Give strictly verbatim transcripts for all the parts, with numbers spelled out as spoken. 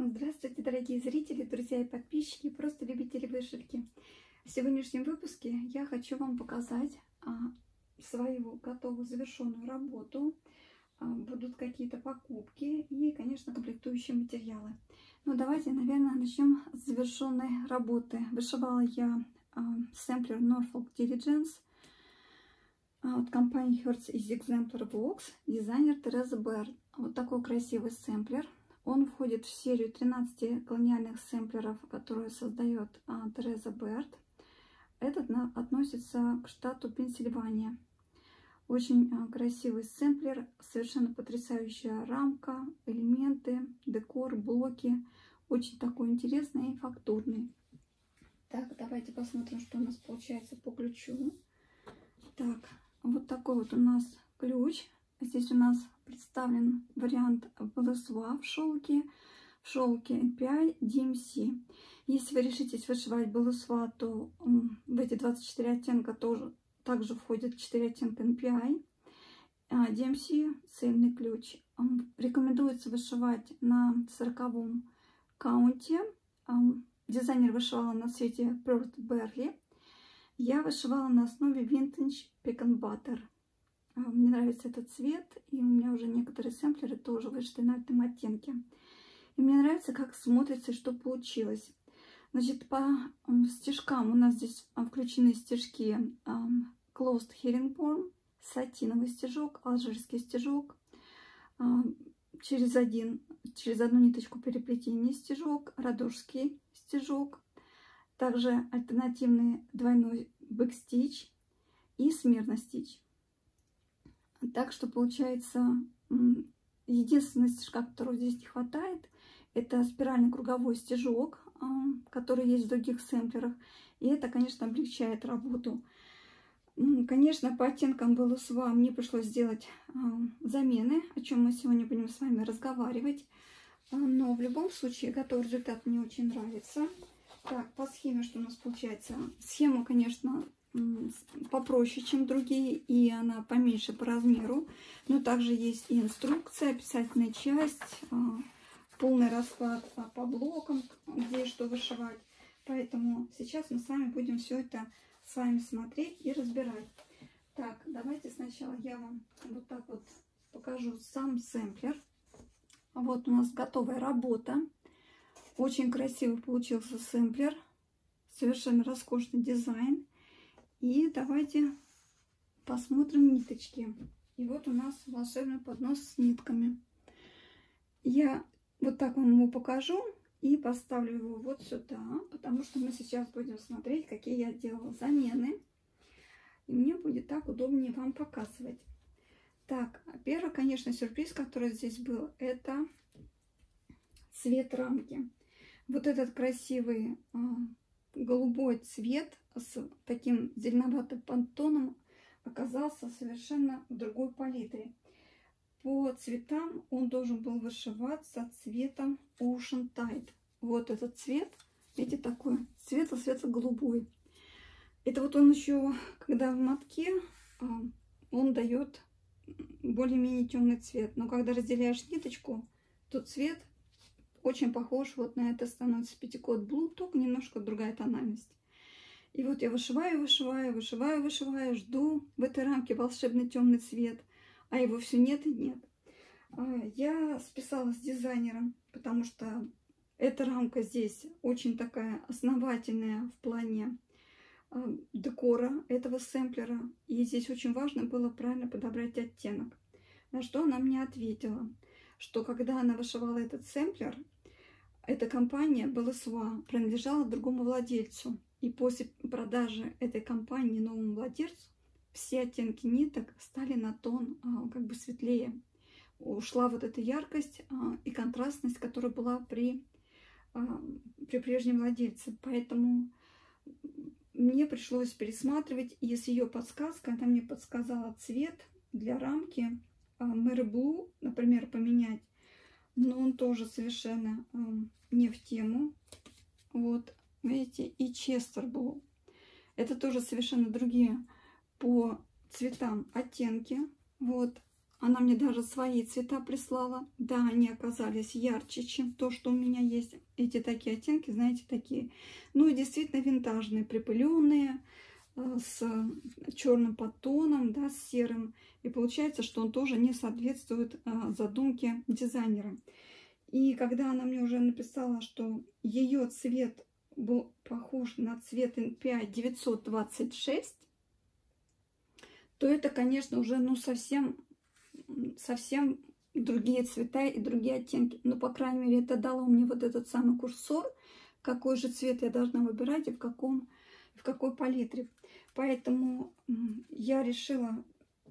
Здравствуйте, дорогие зрители, друзья и подписчики, просто любители вышивки. В сегодняшнем выпуске я хочу вам показать а, свою готовую завершенную работу. А, будут какие-то покупки и, конечно, комплектующие материалы. Но давайте, наверное, начнем с завершенной работы. Вышивала я а, сэмплер Norfolk Diligence от компании Hertz из Exemplar Box, дизайнер Тереза Берд. Вот такой красивый сэмплер. Он входит в серию тринадцати колониальных сэмплеров, которые создает а, Тереза Берд. Этот на, относится к штату Пенсильвания. Очень а, красивый сэмплер, совершенно потрясающая рамка, элементы, декор, блоки. Очень такой интересный и фактурный. Так, давайте посмотрим, что у нас получается по ключу. Так, вот такой вот у нас ключ. Здесь у нас представлен вариант волосва в шелке, в шелке эн пи ай ди эм си. Если вы решитесь вышивать волосва, то в эти двадцать четыре оттенка тоже также входят четыре оттенка эн пи ай. ди эм си цельный ключ. Рекомендуется вышивать на сороковом каунте. Дизайнер вышивала на цвете Pearl Berry. Я вышивала на основе Vintage Peck and Butter. Мне нравится этот цвет, и у меня уже некоторые сэмплеры тоже вышиты на этом оттенке. И мне нравится, как смотрится и что получилось. Значит, по стежкам у нас здесь включены стежки Closed Herringbone, сатиновый стежок, алжирский стежок, через, один, через одну ниточку переплетения стежок, радожский стежок, также альтернативный двойной бэкстич и смирно стич. Так что получается, единственный стежка, которого здесь не хватает, это спиральный круговой стежок, который есть в других сэмплерах. И это, конечно, облегчает работу. Конечно, по оттенкам волосва мне пришлось сделать замены, о чем мы сегодня будем с вами разговаривать. Но в любом случае готовый результат мне очень нравится. Так, по схеме что у нас получается? Схема, конечно, попроще, чем другие, и она поменьше по размеру. Но также есть и инструкция, описательная часть, полный расклад по блокам, где что вышивать. Поэтому сейчас мы с вами будем все это с вами смотреть и разбирать. Так, давайте сначала я вам вот так вот покажу сам сэмплер. Вот у нас готовая работа. Очень красивый получился сэмплер. Совершенно роскошный дизайн. И давайте посмотрим ниточки. И вот у нас волшебный поднос с нитками. Я вот так вам его покажу и поставлю его вот сюда, потому что мы сейчас будем смотреть, какие я делала замены. И мне будет так удобнее вам показывать. Так, первый, конечно, сюрприз, который здесь был, это цвет рамки. Вот этот красивый а, голубой цвет с таким зеленоватым подтоном оказался совершенно в другой палитре. По цветам он должен был вышиваться цветом Ocean Tide. Вот этот цвет, видите, такой светло-светло-голубой. Это вот он еще, когда в мотке, он дает более-менее темный цвет. Но когда разделяешь ниточку, то цвет очень похож вот на это становится Petticoat Blue, только немножко другая тональность. И вот я вышиваю, вышиваю, вышиваю, вышиваю, жду в этой рамке волшебный темный цвет, а его все нет и нет. Я списалась с дизайнером, потому что эта рамка здесь очень такая основательная в плане декора этого сэмплера. И здесь очень важно было правильно подобрать оттенок. На что она мне ответила, что когда она вышивала этот сэмплер, эта компания Волосва принадлежала другому владельцу. И после продажи этой компании новому владельцу все оттенки ниток стали на тон а, как бы светлее. Ушла вот эта яркость а, и контрастность, которая была при, а, при прежнем владельце. Поэтому мне пришлось пересматривать. И с ее подсказкой, она мне подсказала цвет для рамки а, Mary Blue, например, поменять. Но он тоже совершенно а, не в тему. Вот. Видите, и Chester Blue. Это тоже совершенно другие по цветам оттенки. Вот. Она мне даже свои цвета прислала. Да, они оказались ярче, чем то, что у меня есть. Эти такие оттенки, знаете, такие. Ну и действительно винтажные, припыленные, с черным подтоном, да, с серым. И получается, что он тоже не соответствует задумке дизайнера. И когда она мне уже написала, что ее цвет был похож на цвет эн пять девятьсот двадцать шесть, то это, конечно, уже ну совсем, совсем другие цвета и другие оттенки. Но, по крайней мере, это дало мне вот этот самый курсор, какой же цвет я должна выбирать и в, каком, в какой палитре. Поэтому я решила...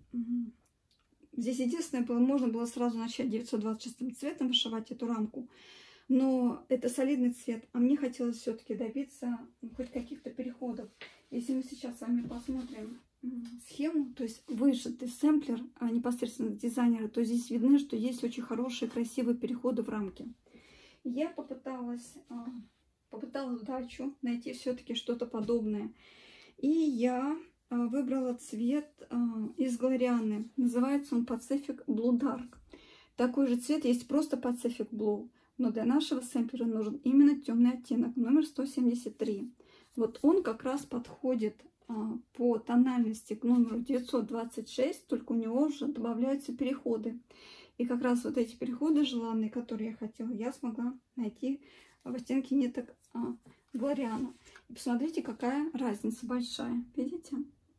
Здесь единственное было, можно было сразу начать девятьсот двадцать шестым цветом вышивать эту рамку. Но это солидный цвет, а мне хотелось все-таки добиться хоть каких-то переходов. Если мы сейчас с вами посмотрим схему, то есть вышитый сэмплер а непосредственно дизайнера, то здесь видно, что есть очень хорошие, красивые переходы в рамке. Я попыталась, попыталась удачу найти все-таки что-то подобное. И я выбрала цвет из Глорианы. Называется он Pacific Blue Dark. Такой же цвет есть просто Pacific Blue. Но для нашего сэмплера нужен именно темный оттенок, номер сто семьдесят три. Вот он как раз подходит а, по тональности к номеру девятьсот двадцать шесть, только у него уже добавляются переходы. И как раз вот эти переходы желанные, которые я хотела, я смогла найти в оттенке ниток а, Глориана. И посмотрите, какая разница большая. Видите?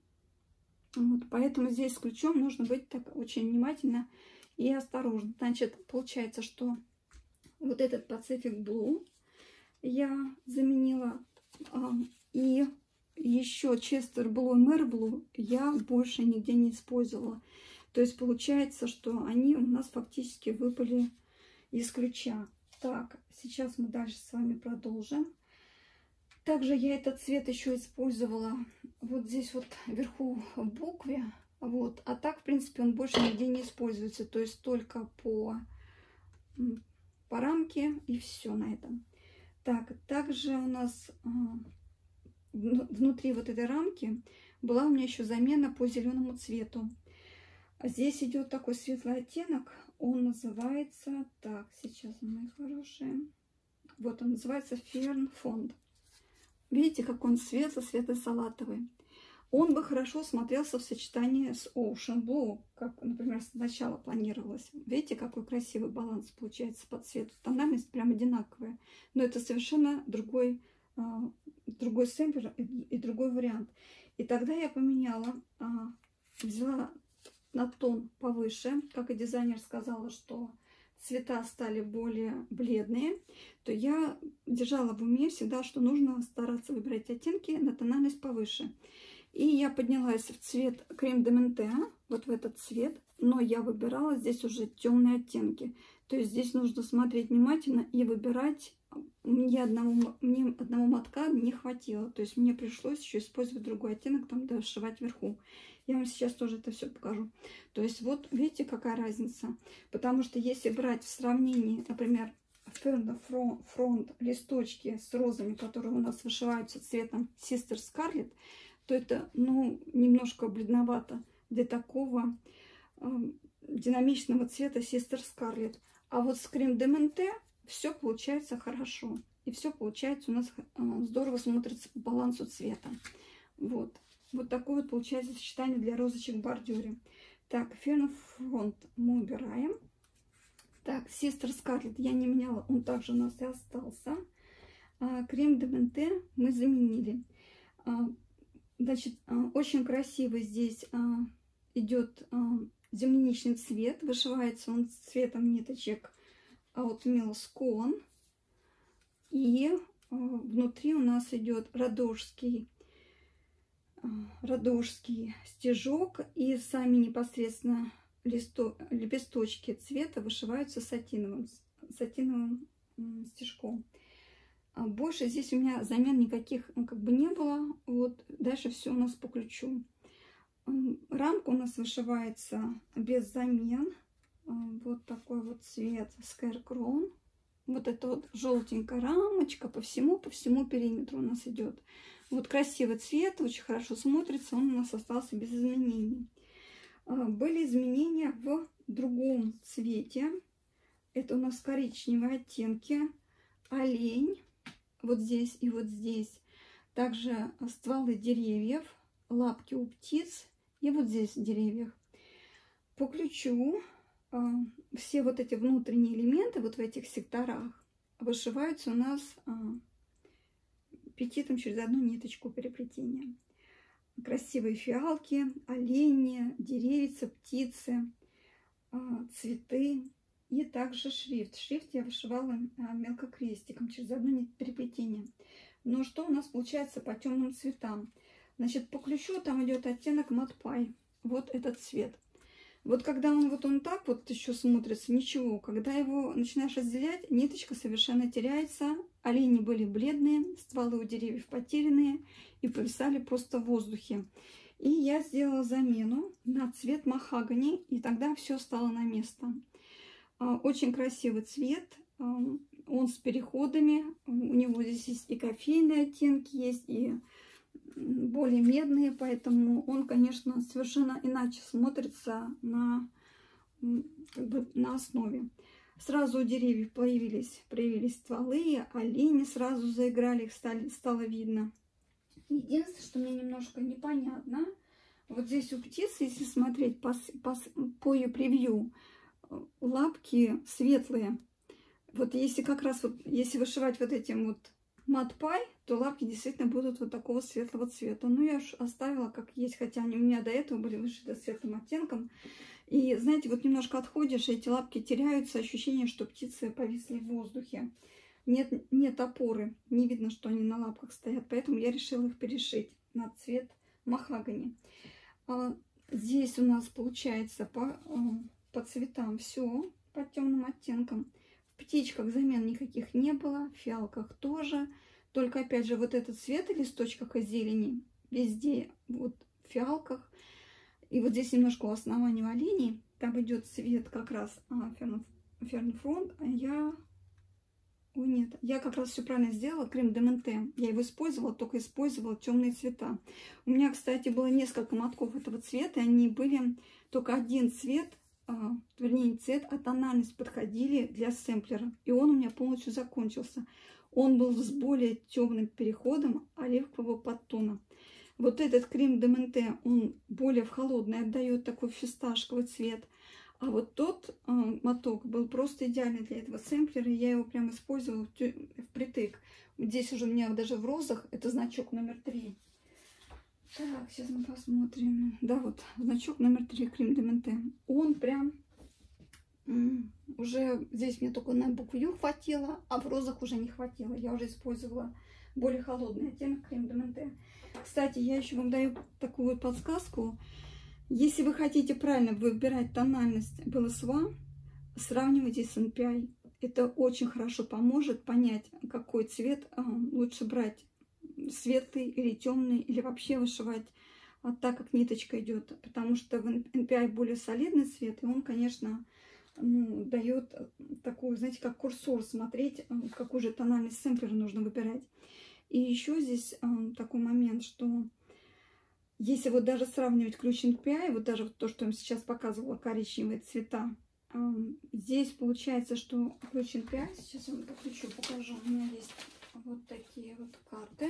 Вот, поэтому здесь с ключом нужно быть так очень внимательно и осторожно. Значит, получается, что вот этот Pacific Blue я заменила. А, и еще Chester Blue и Mer Blue я больше нигде не использовала. То есть получается, что они у нас фактически выпали из ключа. Так, сейчас мы дальше с вами продолжим. Также я этот цвет еще использовала вот здесь вот вверху в букве. Вот. А так, в принципе, он больше нигде не используется. То есть только по... по рамке и все на этом. Так, также у нас а, внутри вот этой рамки была у меня еще замена по зеленому цвету. Здесь идет такой светлый оттенок, он называется, так, сейчас, мои хорошие, вот он называется Fern Fond. Видите, как он светло-светло-салатовый. Он бы хорошо смотрелся в сочетании с Ocean Blue, как, например, сначала планировалось. Видите, какой красивый баланс получается по цвету. Тональность прям одинаковая. Но это совершенно другой, а, другой сэмплер и, и другой вариант. И тогда я поменяла, а, взяла на тон повыше, как и дизайнер сказала, что цвета стали более бледные, то я держала в уме всегда, что нужно стараться выбирать оттенки на тональность повыше. И я поднялась в цвет крем де менте, вот в этот цвет, но я выбирала здесь уже темные оттенки. То есть здесь нужно смотреть внимательно и выбирать. Мне одного, мне одного мотка не хватило, то есть мне пришлось еще использовать другой оттенок, там дошивать вверху. Я вам сейчас тоже это все покажу. То есть вот видите, какая разница. Потому что если брать в сравнении, например, Fern Fond листочки с розами, которые у нас вышиваются цветом Sister Scarlet, то это, ну, немножко бледновато для такого э, динамичного цвета Sister Scarlet. А вот с крем де менте все получается хорошо. И все получается у нас э, здорово смотрится по балансу цвета. Вот. Вот такое вот получается сочетание для розочек в бордюре. Так, Fern Fond мы убираем. Так, Sister Scarlet я не меняла, он также у нас и остался. А, крем де менте мы заменили. А, значит, а, очень красивый здесь а, идет а, земляничный цвет. Вышивается он цветом ниточек от Mill Scone. И а, внутри у нас идет радожский, а, радожский стежок. И сами непосредственно листо, лепесточки цвета вышиваются сатиновым, сатиновым стежком. А больше здесь у меня замен никаких ну, как бы не было. Вот дальше все у нас по ключу. Рамка у нас вышивается без замен. Вот такой вот цвет Scarecrow. Вот это вот желтенькая рамочка по всему, по всему периметру у нас идет. Вот красивый цвет, очень хорошо смотрится. Он у нас остался без изменений. были изменения в другом цвете. Это у нас коричневые оттенки, олень, вот здесь и вот здесь. Также стволы деревьев, лапки у птиц и вот здесь в деревьях. По ключу все вот эти внутренние элементы вот в этих секторах вышиваются у нас петитом через одну ниточку переплетения. Красивые фиалки, олени, деревья, птицы, цветы и также шрифт. Шрифт я вышивала мелкокрестиком через одну нить переплетения. Но что у нас получается по темным цветам? Значит, по ключу там идет оттенок матпай. Вот этот цвет. Вот когда он вот он так вот еще смотрится, ничего. Когда его начинаешь разделять, ниточка совершенно теряется. Олени были бледные, стволы у деревьев потерянные и повисали просто в воздухе. И я сделала замену на цвет махагони, и тогда все стало на место. Очень красивый цвет, он с переходами. У него здесь есть и кофейные оттенки, есть и более медные, поэтому он, конечно, совершенно иначе смотрится на, как бы, на основе. Сразу у деревьев появились, проявились стволы, олени сразу заиграли, их стали, стало видно. Единственное, что мне немножко непонятно, вот здесь у птицы, если смотреть по, по, по ее превью, лапки светлые. Вот если как раз вот, если вышивать вот этим вот матпай, то лапки действительно будут вот такого светлого цвета. Ну, я уж оставила как есть, хотя они у меня до этого были вышиты светлым оттенком. И, знаете, вот немножко отходишь, и эти лапки теряются, ощущение, что птицы повисли в воздухе. Нет, нет опоры, не видно, что они на лапках стоят, поэтому я решила их перешить на цвет махагони. А здесь у нас получается по, по цветам все, по темным оттенкам. В птичках замен никаких не было, в фиалках тоже. Только опять же вот этот цвет и листочках и зелени везде, вот в фиалках. И вот здесь немножко у основания оленей, там идет цвет как раз а, фернфронт, а я... Ой, нет, я как раз все правильно сделала, крем де менте. Я его использовала, только использовала темные цвета. У меня, кстати, было несколько мотков этого цвета, и они были только один цвет, а, вернее, не цвет, а тональность подходили для сэмплера. И он у меня полностью закончился. Он был с более темным переходом оливкового подтона. Вот этот крем де менте, он более в холодный, отдает такой фисташковый цвет. А вот тот э, моток был просто идеальный для этого сэмплера. И я его прям использовала в, впритык. Здесь уже у меня даже в розах это значок номер три. Так, сейчас мы посмотрим. Да, вот значок номер три, крем де менте. Он прям уже здесь мне только на букву Ю хватило, а в розах уже не хватило. Я уже использовала более холодный оттенок крем де менте. Кстати, я еще вам даю такую вот подсказку. Если вы хотите правильно выбирать тональность бэ эл эс ви эй, сравнивайте с эн пи ай. Это очень хорошо поможет понять, какой цвет лучше брать. Светлый или темный, или вообще вышивать так, как ниточка идет. Потому что в эн пи ай более солидный цвет, и он, конечно, ну, дает такую, знаете, как курсор, смотреть, какую же тональность сэмплера нужно выбирать. И еще здесь такой момент, что если вот даже сравнивать ключ эн пи ай, вот даже вот то, что я вам сейчас показывала, коричневые цвета, здесь получается, что ключ эн пи ай, сейчас я вам по ключу покажу, у меня есть вот такие вот карты.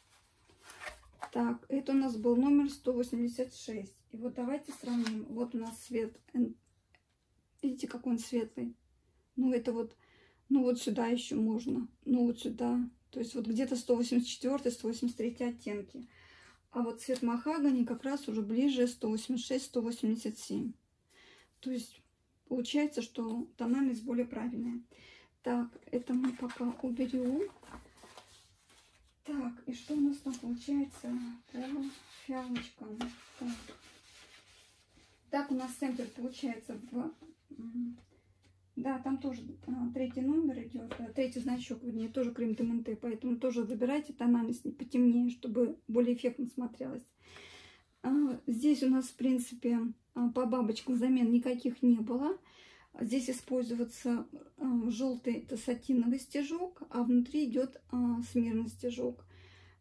Так, это у нас был номер сто восемьдесят шесть. И вот давайте сравним. Вот у нас цвет, видите, какой он светлый. Ну это вот, ну вот сюда еще можно, ну вот сюда. То есть вот где-то сто восемьдесят четыре — сто восемьдесят три оттенки. А вот цвет махагони как раз уже ближе сто восемьдесят шесть — сто восемьдесят семь. То есть получается, что тональность более правильная. Так, это мы пока уберем. Так, и что у нас там получается по фиалочкам? Так, так у нас сэмплер получается в... Да, там тоже а, третий номер идет, а, третий значок, вернее, тоже крем де менте, поэтому тоже выбирайте тональность потемнее, чтобы более эффектно смотрелось. А, здесь у нас, в принципе, а, по бабочкам замен никаких не было. Здесь используется а, желтый, это сатиновый стежок, а внутри идет а, смирный стежок.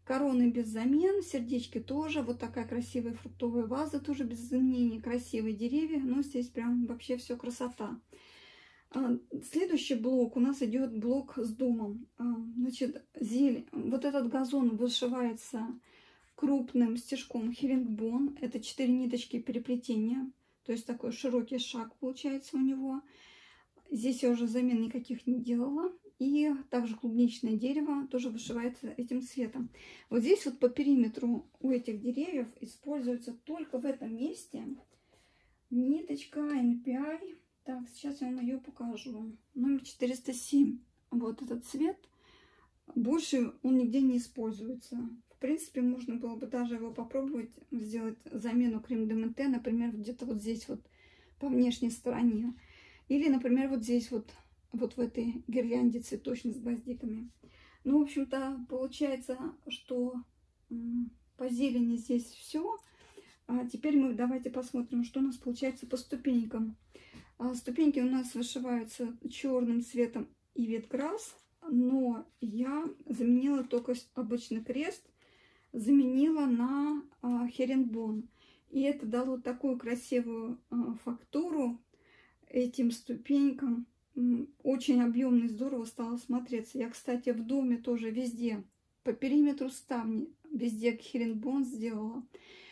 Короны без замен, сердечки тоже. Вот такая красивая фруктовая ваза, тоже без изменений. Красивые деревья, но здесь прям вообще все красота. Следующий блок у нас идет блок с домом. Значит, зелень. Вот этот газон вышивается крупным стежком херингбон. Это четыре ниточки переплетения. То есть такой широкий шаг получается у него. Здесь я уже замен никаких не делала. И также клубничное дерево тоже вышивается этим цветом. Вот здесь вот по периметру у этих деревьев используется только в этом месте ниточка эн пи ай. Так, сейчас я вам ее покажу. Номер четыреста семь. Вот этот цвет. Больше он нигде не используется. В принципе, можно было бы даже его попробовать сделать замену крем де менте, например, где-то вот здесь вот по внешней стороне. Или, например, вот здесь вот, вот в этой гирлянде цветочной с гвоздиками. Ну, в общем-то, получается, что по зелени здесь все. А теперь мы давайте посмотрим, что у нас получается по ступенькам. Ступеньки у нас вышиваются черным цветом и ветграсс, но я заменила только обычный крест, заменила на херингбон. И это дало такую красивую фактуру этим ступенькам. Очень объемно и здорово стало смотреться. Я, кстати, в доме тоже везде, по периметру ставни, везде херингбон сделала.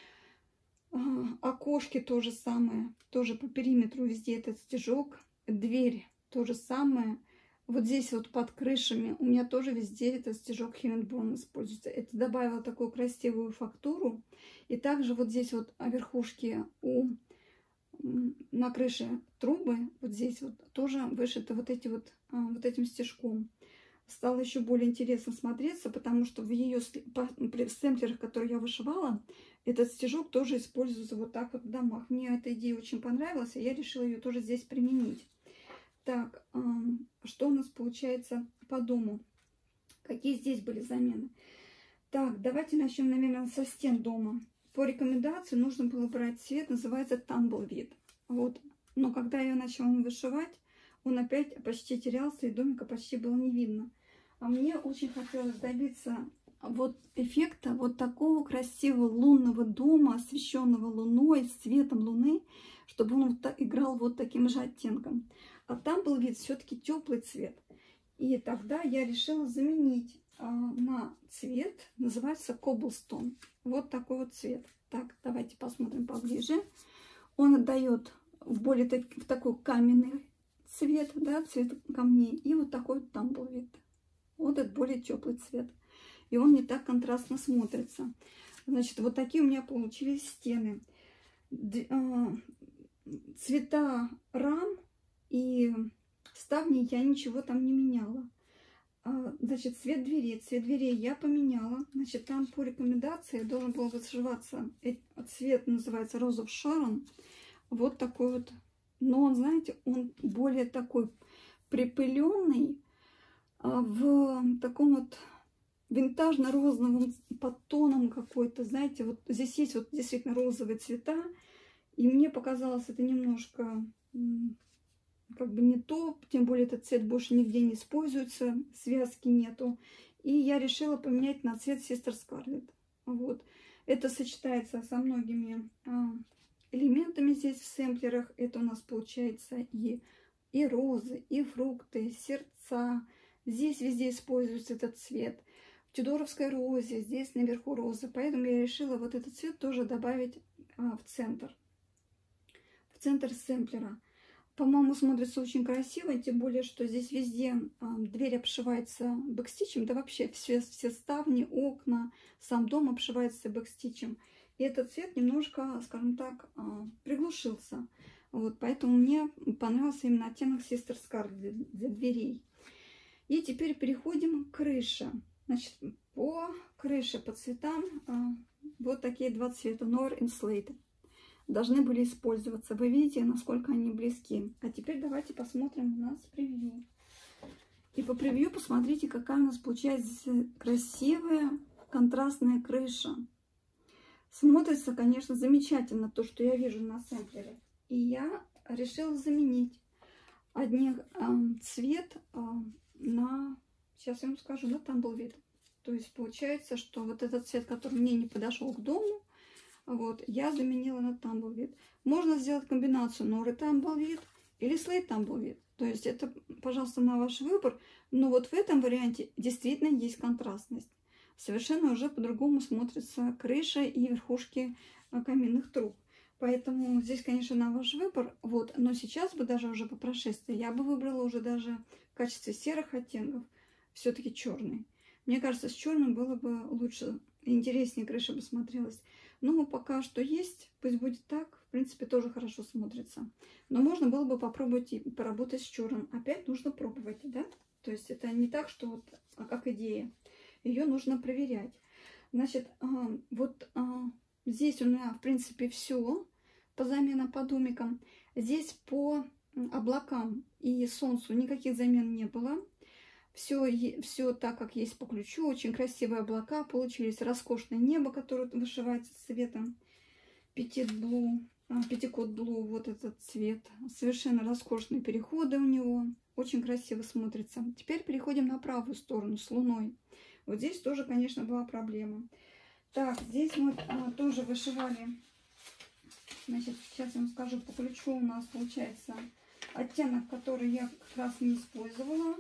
Окошки то же самое, тоже по периметру везде этот стежок. Дверь то же самое. Вот здесь вот под крышами у меня тоже везде этот стежок херингбон используется. Это добавило такую красивую фактуру. И также вот здесь вот о верхушке у на крыше трубы, вот здесь вот тоже вышито вот, эти вот, вот этим стежком. Стало еще более интересно смотреться, потому что в ее стемплерах, которые я вышивала, этот стежок тоже используется вот так вот в домах. Мне эта идея очень понравилась, и я решила ее тоже здесь применить. Так, что у нас получается по дому? Какие здесь были замены? Так, давайте начнем, наверное, со стен дома. По рекомендации нужно было брать цвет, называется Tumbleweed. Вот. Но когда я начала вышивать, он опять почти терялся, и домика почти было не видно. А мне очень хотелось добиться вот эффекта вот такого красивого лунного дома, освещенного луной, светом луны, чтобы он вот играл вот таким же оттенком. А там был вид все-таки теплый цвет. И тогда я решила заменить а, на цвет, называется Cobblestone. Вот такой вот цвет. Так, давайте посмотрим поближе. Он отдает в более так, в такой каменный цвет, да, цвет камней. И вот такой вот Tumbleweed. Вот этот более теплый цвет. И он не так контрастно смотрится. Значит, вот такие у меня получились стены. Цвета рам и ставни я ничего там не меняла. Значит, цвет дверей. Цвет дверей я поменяла. Значит, там по рекомендации должен был вышиваться. Цвет называется Rose of Sharon. Вот такой вот. Но он, знаете, он более такой припыленный, в таком вот винтажно-розовым подтоном какой-то. Знаете, вот здесь есть вот действительно розовые цвета. И мне показалось это немножко как бы не то. Тем более этот цвет больше нигде не используется. Связки нету. И я решила поменять на цвет Sister Scarlet. Вот. Это сочетается со многими а, элементами здесь в сэмплерах. Это у нас получается и, и розы, и фрукты, сердца. Здесь везде используется этот цвет. В тюдоровской розе, здесь наверху розы. Поэтому я решила вот этот цвет тоже добавить а, в центр. В центр сэмплера. По-моему, смотрится очень красиво. Тем более, что здесь везде а, дверь обшивается бэкстичем. Да вообще все, все ставни, окна, сам дом обшивается бэкстичем. И этот цвет немножко, скажем так, а, приглушился. Вот, поэтому мне понравился именно оттенок Sister Scarlet для, для дверей. И теперь переходим к крыше. Значит, по крыше, по цветам, а, вот такие два цвета, Noir и Slate, должны были использоваться. Вы видите, насколько они близки. А теперь давайте посмотрим у нас превью. И по превью посмотрите, какая у нас получается красивая контрастная крыша. Смотрится, конечно, замечательно то, что я вижу на сэмплере. И я решила заменить один э, цвет э, на, сейчас я вам скажу, на Tumbleweed. То есть получается, что вот этот цвет, который мне не подошел к дому, вот, я заменила на Tumbleweed. Можно сделать комбинацию Nori Tumbleweed или Slate Tumbleweed. То есть это, пожалуйста, на ваш выбор. Но вот в этом варианте действительно есть контрастность. Совершенно уже по-другому смотрится крыша и верхушки каминных труб. Поэтому здесь, конечно, на ваш выбор. Вот. Но сейчас бы даже уже по прошествии я бы выбрала уже даже в качестве серых оттенков все-таки черный. Мне кажется, с черным было бы лучше, интереснее крыша бы смотрелась. Но пока что есть, пусть будет так. В принципе, тоже хорошо смотрится. Но можно было бы попробовать и поработать с черным. Опять нужно пробовать, да? То есть это не так, что вот а как идея. Ее нужно проверять. Значит, вот здесь у меня, в принципе, все по заменам по домикам. Здесь по облакам и солнцу никаких замен не было. Все, все так, как есть по ключу. Очень красивые облака получились. Роскошное небо, которое вышивается цветом Petit Blue, Petticoat Blue. Вот этот цвет. Совершенно роскошные переходы у него. Очень красиво смотрится. Теперь переходим на правую сторону с луной. Вот здесь тоже, конечно, была проблема. Так, здесь мы а, тоже вышивали. Значит, сейчас я вам скажу, по ключу у нас получается оттенок, который я как раз не использовала.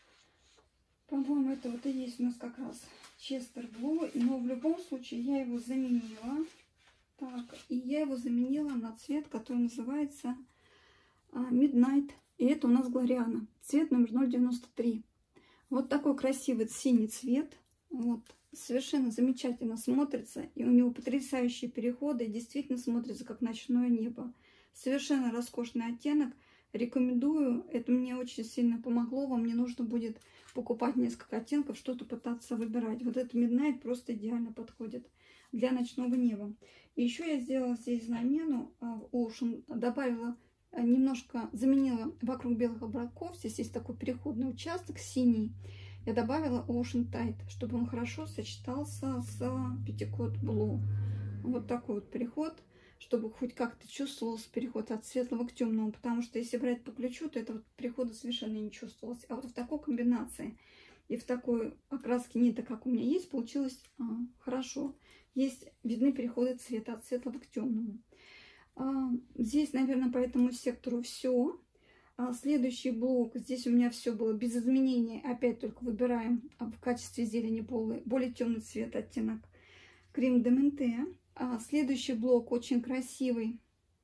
По-моему, это вот и есть у нас как раз Chester Blue. Но в любом случае я его заменила. Так, и я его заменила на цвет, который называется а, Midnight. И это у нас Глориана. Цвет номер ноль девяносто три. Вот такой красивый синий цвет. Вот. Совершенно замечательно смотрится. И у него потрясающие переходы. И действительно смотрится как ночное небо. Совершенно роскошный оттенок. Рекомендую. Это мне очень сильно помогло. Вам не нужно будет покупать несколько оттенков, что-то пытаться выбирать. Вот этот Midnight просто идеально подходит для ночного неба. И еще я сделала здесь замену в Ocean. Добавила немножко, заменила вокруг белых облаков. Здесь есть такой переходный участок синий. Я добавила Ocean Tide, чтобы он хорошо сочетался с Petticoat Blue. Вот такой вот переход, чтобы хоть как-то чувствовался переход от светлого к темному. Потому что если брать по ключу, то этого перехода совершенно не чувствовалось. А вот в такой комбинации и в такой окраске ниток, как у меня есть, получилось а, хорошо. Есть видны переходы цвета от светлого к темному. А, здесь, наверное, по этому сектору все. А следующий блок, здесь у меня все было без изменений. Опять только выбираем в качестве зелени более, более темный цвет, оттенок Крем де Менте. А следующий блок очень красивый.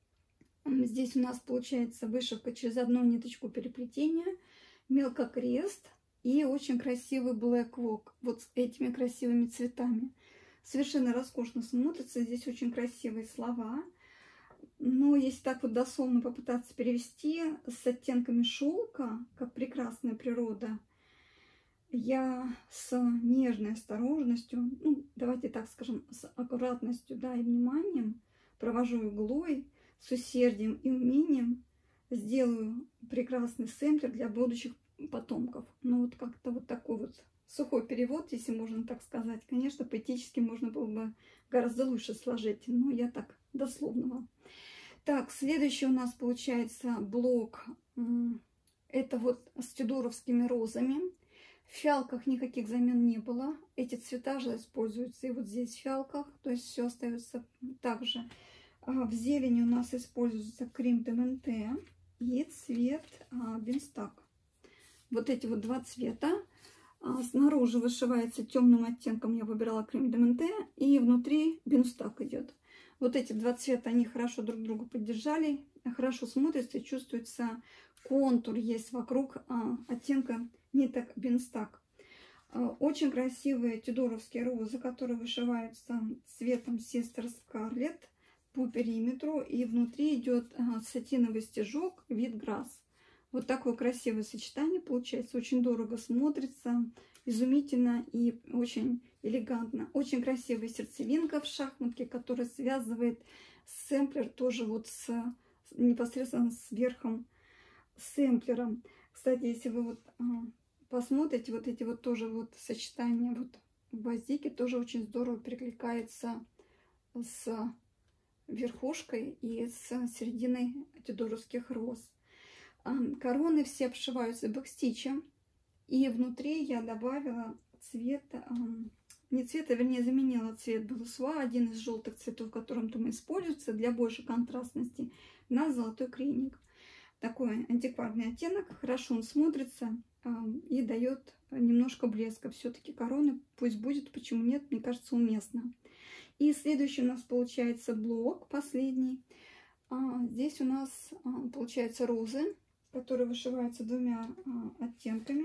Здесь у нас получается вышивка через одну ниточку переплетения, мелкокрест и очень красивый Black Walk. Вот с этими красивыми цветами. Совершенно роскошно смотрится. Здесь очень красивые слова. Но если так вот дословно попытаться перевести с оттенками шелка, как прекрасная природа, я с нежной осторожностью, ну, давайте так скажем, с аккуратностью, да, и вниманием провожу иглой, с усердием и умением сделаю прекрасный сэмплер для будущих потомков. Ну, вот как-то вот такой вот сухой перевод, если можно так сказать. Конечно, поэтически можно было бы гораздо лучше сложить, но я так дословно. Так, следующий у нас получается блок. Это вот с тюдоровскими розами. В фиалках никаких замен не было. Эти цвета же используются и вот здесь в фиалках. То есть все остается также. В зелени у нас используется Крем де Менте и цвет Бинстак. Вот эти вот два цвета. Снаружи вышивается темным оттенком. Я выбирала Крем де Менте. И внутри Бинстак идет. Вот эти два цвета, они хорошо друг друга поддержали, хорошо смотрится и чувствуется контур есть вокруг а, оттенка ниток Бинстак. А, очень красивые тюдоровские розы, которые вышиваются цветом Sister Scarlet по периметру. И внутри идет а, сатиновый стежок Wheatgrass. Вот такое красивое сочетание получается. Очень дорого смотрится, изумительно и очень элегантно. Очень красивая сердцевинка в шахматке, которая связывает сэмплер тоже вот с непосредственно с верхом сэмплера. Кстати, если вы вот а, посмотрите, вот эти вот тоже вот сочетания вот гвоздики тоже очень здорово перекликается с верхушкой и с серединой тюдоровских роз. А, короны все обшиваются бэкстичем. И внутри я добавила цвет, не цвет, а вернее заменила цвет Белусва, один из желтых цветов, которым там используется для большей контрастности, на золотой креник. Такой антикварный оттенок, хорошо он смотрится и дает немножко блеска. Все-таки короны пусть будет, почему нет, мне кажется, уместно. И следующий у нас получается блок, последний. Здесь у нас получается розы, которые вышиваются двумя оттенками.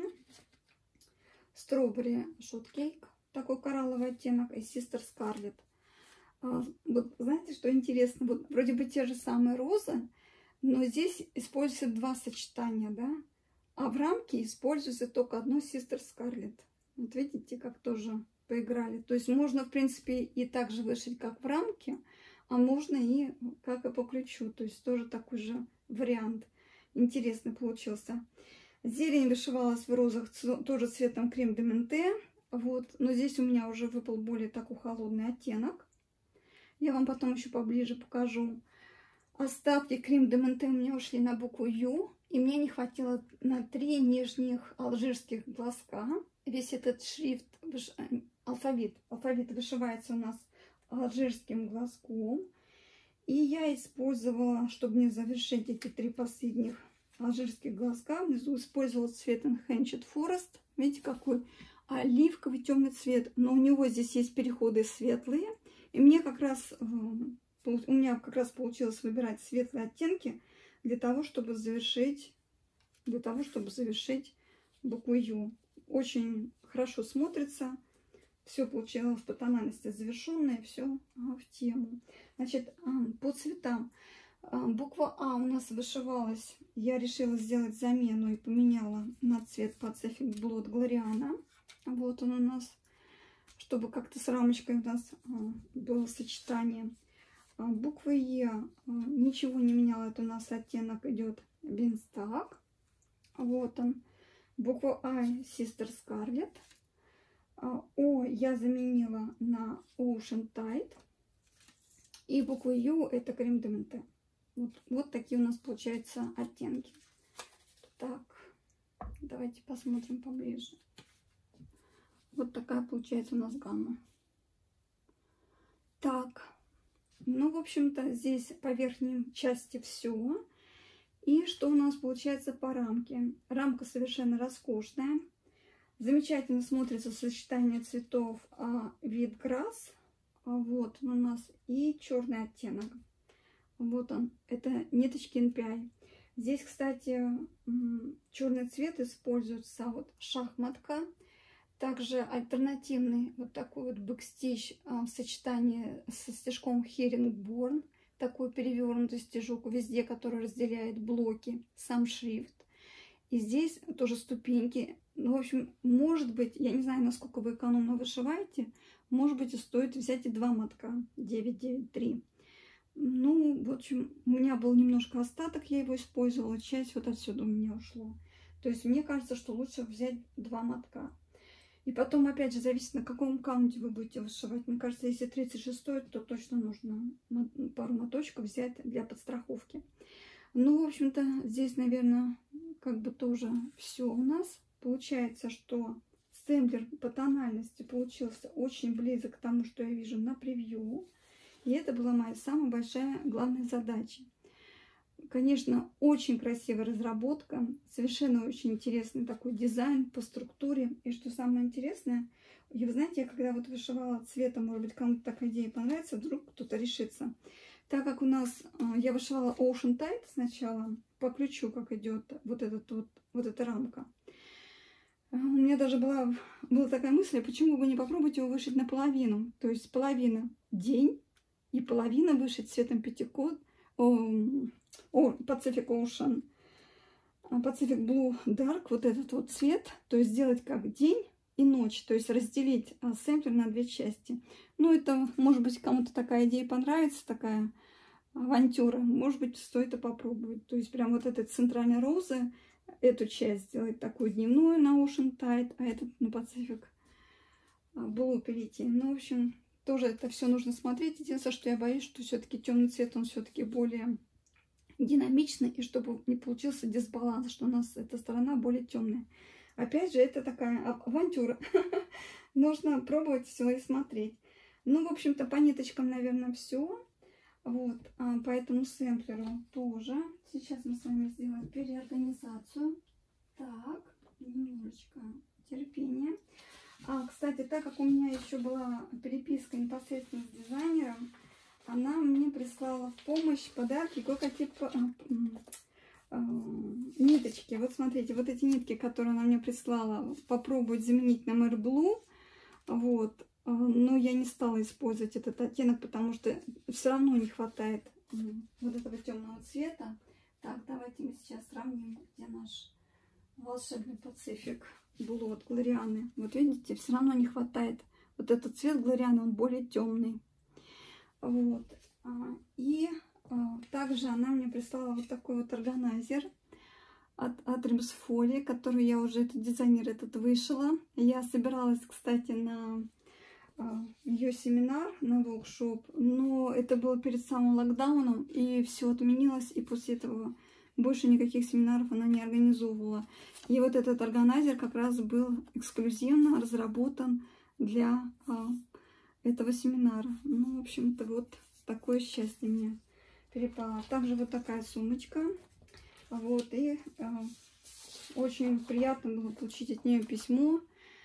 Strawberry Shortcake, такой коралловый оттенок, и Sister Scarlet. Вот знаете, что интересно? Вот вроде бы те же самые розы, но здесь используются два сочетания, да? А в рамке используется только одно Sister Scarlet. Вот видите, как тоже поиграли. То есть можно, в принципе, и так же вышить, как в рамке, а можно и как и по ключу. То есть тоже такой же вариант. Интересный получился. Зелень вышивалась в розах тоже цветом крем де менте. Вот. Но здесь у меня уже выпал более такой холодный оттенок. Я вам потом еще поближе покажу. Остатки крем де менте у меня ушли на букву Ю. И мне не хватило на три нижних алжирских глазка. Весь этот шрифт, алфавит, алфавит вышивается у нас алжирским глазком. И я использовала, чтобы не завершить эти три последних алжирских глазка, внизу использовала цвет Enhanced Forest. Видите, какой оливковый темный цвет. Но у него здесь есть переходы светлые. И мне как раз, у меня как раз получилось выбирать светлые оттенки для того, чтобы завершить, для того, чтобы завершить букву Ю. Очень хорошо смотрится. Все получилось по тональности завершенное, все в тему. Значит, по цветам. Буква А у нас вышивалась. Я решила сделать замену и поменяла на цвет Pacific Blue от Gloriana. Вот он у нас. Чтобы как-то с рамочкой у нас было сочетание. Буква Е ничего не меняла. Это у нас оттенок идет Beanstalk. Вот он. Буква А Sister Scarlet. О я заменила на Ocean Tide. И букву Ю это крем де менте. Вот, вот такие у нас получаются оттенки. Так, давайте посмотрим поближе. Вот такая получается у нас гамма. Так, ну, в общем-то, здесь по верхней части все. И что у нас получается по рамке? Рамка совершенно роскошная. Замечательно смотрится сочетание цветов вид грасс. Вот он у нас. И черный оттенок. Вот он. Это ниточки эн пи ай. Здесь, кстати, черный цвет используется вот шахматка. Также альтернативный вот такой вот бэкстич в сочетании со стежком Herringbone. Такой перевернутый стежок везде, который разделяет блоки, сам шрифт. И здесь тоже ступеньки. Ну, в общем, может быть, я не знаю, насколько вы экономно вышиваете, может быть, и стоит взять и два мотка девять девять три. Ну, в общем, у меня был немножко остаток, я его использовала, часть вот отсюда у меня ушло. То есть мне кажется, что лучше взять два мотка. И потом, опять же, зависит, на каком каунте вы будете вышивать. Мне кажется, если тридцать шестой, то точно нужно пару моточков взять для подстраховки. Ну, в общем-то, здесь, наверное, как бы тоже все у нас. Получается, что стемплер по тональности получился очень близок к тому, что я вижу на превью. И это была моя самая большая, главная задача. Конечно, очень красивая разработка, совершенно очень интересный такой дизайн по структуре. И что самое интересное, и вы знаете, я когда вот вышивала цветом, может быть, кому-то такая идея понравится, вдруг кто-то решится. Так как у нас, я вышивала Ocean Tide сначала, по ключу, как идет вот, этот вот, вот эта рамка. У меня даже была, была такая мысль, почему бы не попробовать его вышить наполовину. То есть половина день и половина вышить цветом пятикот. О, Pacific Ocean, Pacific Blue Dark, вот этот вот цвет, то есть сделать как день и ночь, то есть разделить сэмплер на две части. Ну, это, может быть, кому-то такая идея понравится, такая авантюра, может быть, стоит и попробовать. То есть прям вот этой центральной розы, эту часть сделать такую дневную на Ocean Tide, а этот на Pacific Blue перейти. Ну, в общем, тоже это все нужно смотреть. Единственное, что я боюсь, что все-таки темный цвет, он все-таки более динамичный, и чтобы не получился дисбаланс, что у нас эта сторона более темная. Опять же, это такая авантюра. Нужно пробовать все и смотреть. Ну, в общем-то, по ниточкам, наверное, все. Вот, а по этому сэмплеру тоже. Сейчас мы с вами сделаем переорганизацию. Так, немножечко терпения. А, кстати, так как у меня еще была переписка непосредственно с дизайнером, она мне прислала в помощь подарки кое-какие ниточки. Вот смотрите, вот эти нитки, которые она мне прислала, попробовать заменить на Mare Blue. Вот. Но я не стала использовать этот оттенок, потому что все равно не хватает вот этого темного цвета. Так, давайте мы сейчас сравним, где наш волшебный Пацифик Блу от Глорианы. Вот видите, все равно не хватает. Вот этот цвет Глорианы, он более темный. Вот. И также она мне прислала вот такой вот органайзер от, от Rimsfolie, который я уже, этот дизайнер этот вышила. Я собиралась, кстати, на ее семинар, на воркшоп, но это было перед самым локдауном, и все отменилось, и после этого больше никаких семинаров она не организовывала. И вот этот органайзер как раз был эксклюзивно разработан для а, этого семинара. Ну, в общем-то, вот такое счастье мне перепало. Также вот такая сумочка. Вот, и а, очень приятно было получить от нее письмо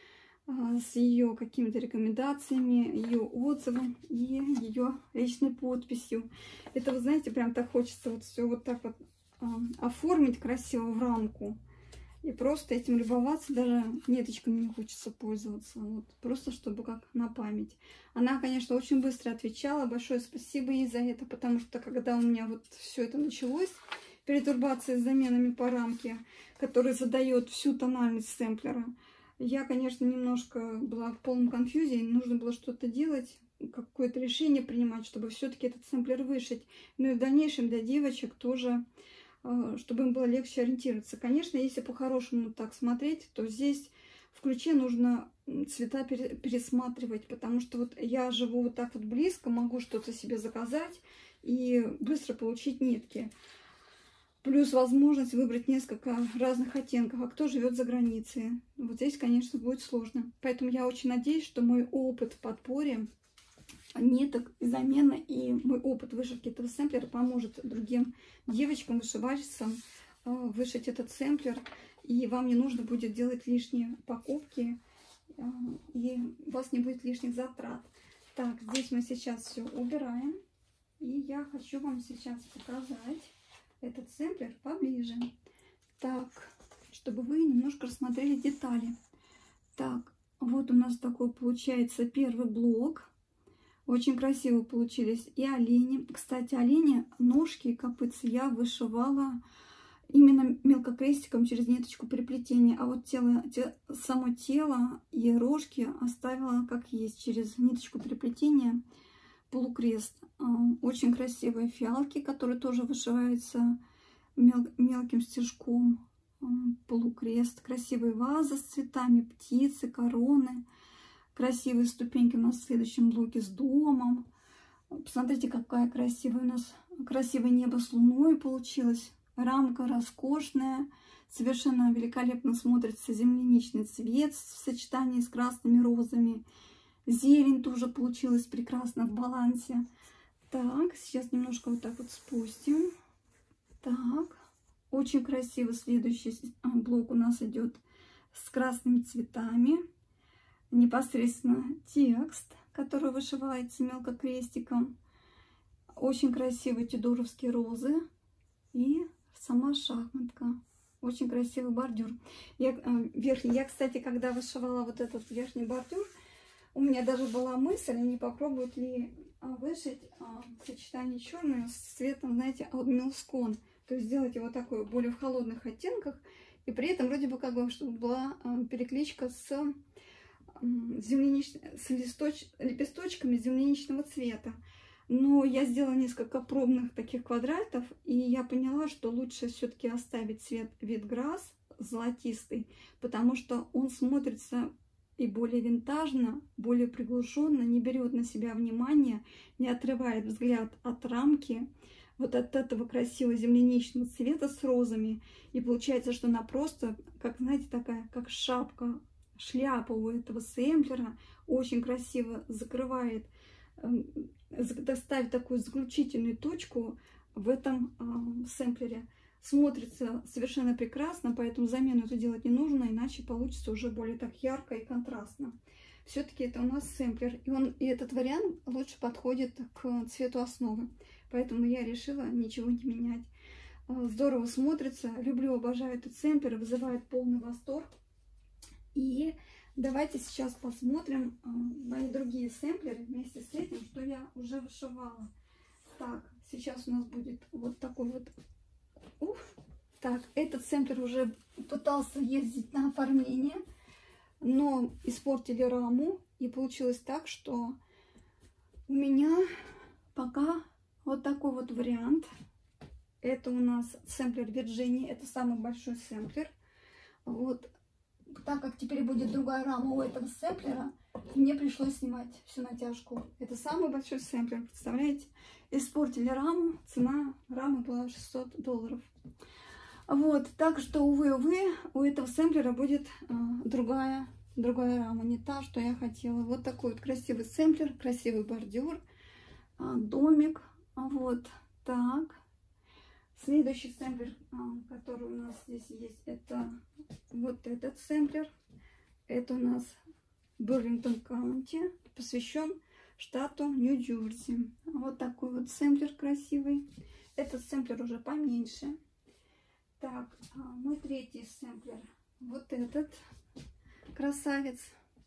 а, с ее какими-то рекомендациями, ее отзывом и ее личной подписью. Это, вы знаете, прям так хочется вот все вот так вот а, оформить красиво в рамку. И просто этим любоваться, даже ниточками не хочется пользоваться. Вот, просто чтобы как на память. Она, конечно, очень быстро отвечала. Большое спасибо ей за это, потому что когда у меня вот все это началось, перетурбация с заменами по рамке, который задает всю тональность сэмплера, я, конечно, немножко была в полном конфьюзе. Нужно было что-то делать, какое-то решение принимать, чтобы все-таки этот сэмплер вышить. Ну и в дальнейшем для девочек тоже, чтобы им было легче ориентироваться. Конечно, если по-хорошему так смотреть, то здесь в ключе нужно цвета пересматривать, потому что вот я живу вот так вот близко, могу что-то себе заказать и быстро получить нитки. Плюс возможность выбрать несколько разных оттенков. А кто живет за границей? Вот здесь, конечно, будет сложно. Поэтому я очень надеюсь, что мой опыт в подборе ниток и замена, и мой опыт вышивки этого сэмплера поможет другим девочкам, вышивальщицам вышить этот сэмплер. И вам не нужно будет делать лишние покупки, и у вас не будет лишних затрат. Так, здесь мы сейчас все убираем. И я хочу вам сейчас показать этот сэмплер поближе. Так, чтобы вы немножко рассмотрели детали. Так, вот у нас такой получается первый блок. Очень красиво получились и олени. Кстати, олени, ножки и копытцы я вышивала именно мелкокрестиком через ниточку переплетения. А вот тело, те, само тело и рожки оставила как есть через ниточку переплетения. Полукрест. Очень красивые фиалки, которые тоже вышиваются мел мелким стежком. Полукрест. Красивые вазы с цветами, птицы, короны. Красивые ступеньки у нас в следующем блоке с домом. Посмотрите, какая красивая у нас красивое небо с луной получилось. Рамка роскошная. Совершенно великолепно смотрится земляничный цвет в сочетании с красными розами. Зелень тоже получилась прекрасно в балансе. Так, сейчас немножко вот так вот спустим. Так, очень красиво следующий блок у нас идет с красными цветами. Непосредственно текст, который вышивается мелкокрестиком. Очень красивые тюдоровские розы. И сама шахматка. Очень красивый бордюр. Я, верхний, я, кстати, когда вышивала вот этот верхний бордюр, у меня даже была мысль, не попробовать ли вышить а, сочетание черного с цветом, знаете, мелскон. То есть сделать его такой более в холодных оттенках. И при этом вроде бы как бы, чтобы была а, перекличка с, а, землянич... с листоч... лепесточками земляничного цвета. Но я сделала несколько пробных таких квадратов, и я поняла, что лучше все-таки оставить цвет Витграсс золотистый, потому что он смотрится и более винтажно, более приглушенно, не берет на себя внимание, не отрывает взгляд от рамки, вот от этого красивого земляничного цвета с розами. И получается, что она просто, как, знаете, такая, как шапка, шляпа у этого сэмплера. Очень красиво закрывает, ставит такую заключительную точку в этом э, сэмплере. Смотрится совершенно прекрасно, поэтому замену это делать не нужно, иначе получится уже более так ярко и контрастно. Все-таки это у нас сэмплер, и, он, и этот вариант лучше подходит к цвету основы. Поэтому я решила ничего не менять. Здорово смотрится, люблю, обожаю этот сэмплер, вызывает полный восторг. И давайте сейчас посмотрим мои другие сэмплеры вместе с этим, что я уже вышивала. Так, сейчас у нас будет вот такой вот... Уф. Так, этот сэмплер уже пытался ездить на оформление, но испортили раму, и получилось так, что у меня пока вот такой вот вариант. Это у нас сэмплер Virginia, это самый большой сэмплер. Вот, так как теперь будет другая рама у этого сэмплера, мне пришлось снимать всю натяжку. Это самый большой сэмплер, представляете? Испортили раму, цена рамы была шестьсот долларов. Вот, так что, увы, увы, у этого сэмплера будет э, другая, другая рама, не та, что я хотела. Вот такой вот красивый сэмплер, красивый бордюр, э, домик. Вот так. Следующий сэмплер, э, который у нас здесь есть, это вот этот сэмплер. Это у нас Берлингтон Каунти, посвящен штату Нью-Джерси. Вот такой вот сэмплер красивый. Этот сэмплер уже поменьше. Так, мой третий сэмплер. Вот этот красавец.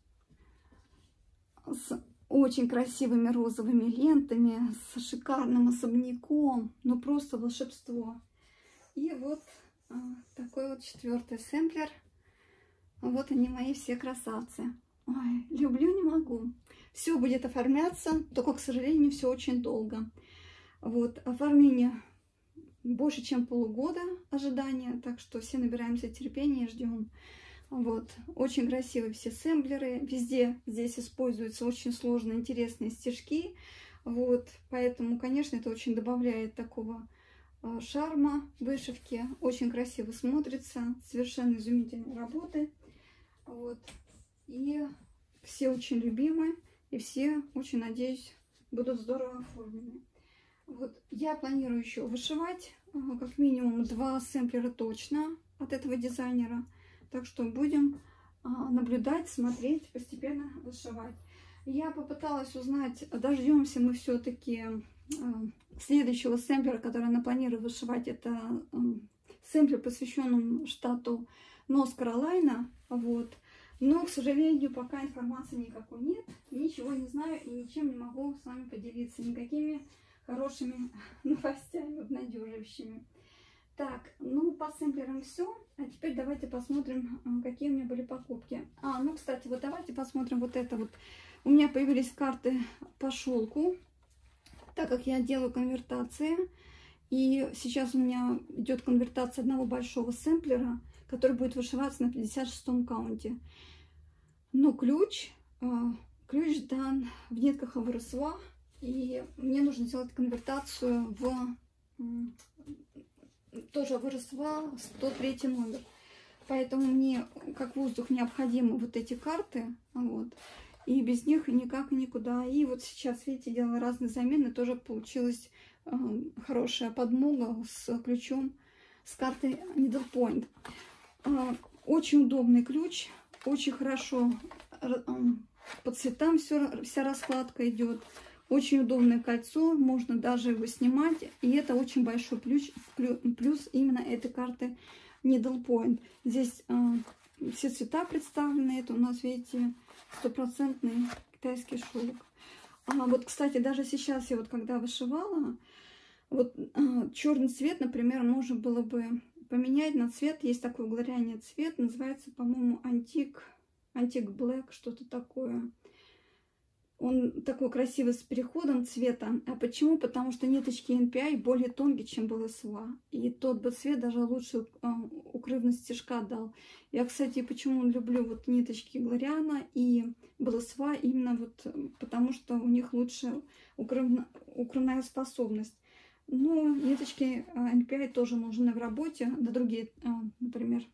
С очень красивыми розовыми лентами, с шикарным особняком. Ну, просто волшебство. И вот а, такой вот четвертый сэмплер. Вот они, мои все красавцы. Ой, люблю, не могу. Все будет оформляться, только, к сожалению, все очень долго. Вот, оформление больше, чем полугода ожидания, так что все набираемся терпения и ждем. Вот, очень красивые все сэмплеры, везде здесь используются очень сложные, интересные стежки. Вот, поэтому, конечно, это очень добавляет такого э, шарма вышивки. Очень красиво смотрится, совершенно изумительные работы. Вот. И все очень любимы, и все, очень надеюсь, будут здорово оформлены. Вот. Я планирую еще вышивать как минимум два сэмплера точно от этого дизайнера. Так что будем наблюдать, смотреть, постепенно вышивать. Я попыталась узнать, дождемся мы все-таки следующего сэмплера, который она планирует вышивать. Это сэмплер, посвященный штату Норт-Каролайна. Вот. Но, к сожалению, пока информации никакой нет, ничего не знаю и ничем не могу с вами поделиться, никакими хорошими новостями, обнадеживающими. Так, ну по сэмплерам все, а теперь давайте посмотрим, какие у меня были покупки. А, ну, кстати, вот давайте посмотрим вот это вот. У меня появились карты по шелку, так как я делаю конвертации, и сейчас у меня идет конвертация одного большого сэмплера, который будет вышиваться на пятьдесят шестом каунте. Но ключ, ключ дан в нитках Авросва, и мне нужно сделать конвертацию в тоже Авросва сто третий номер. Поэтому мне, как воздух, необходимы вот эти карты, вот, и без них никак и никуда. И вот сейчас, видите, делала разные замены, тоже получилась хорошая подмога с ключом, с картой Needle Point. Очень удобный ключ, очень хорошо по цветам все, вся раскладка идет. Очень удобное кольцо, можно даже его снимать. И это очень большой плюс, плюс именно этой карты Needle Point. Здесь все цвета представлены. Это у нас, видите, стопроцентный китайский шелк. А вот, кстати, даже сейчас я вот когда вышивала, вот черный цвет, например, можно было бы поменять на цвет. Есть такой глоряний цвет, называется, по-моему, антик, антик блэк, что-то такое. Он такой красивый, с переходом цвета. А почему? Потому что ниточки эн пи ай более тонкие, чем бэ эл эс вэ. И тот бы цвет даже лучше укрывность стежка дал. Я, кстати, почему люблю вот ниточки Глориана и бэ эл эс вэ, именно вот потому что у них лучше укрывна, укрывная способность. Но ниточки эн пи ай тоже нужны в работе, на другие, например,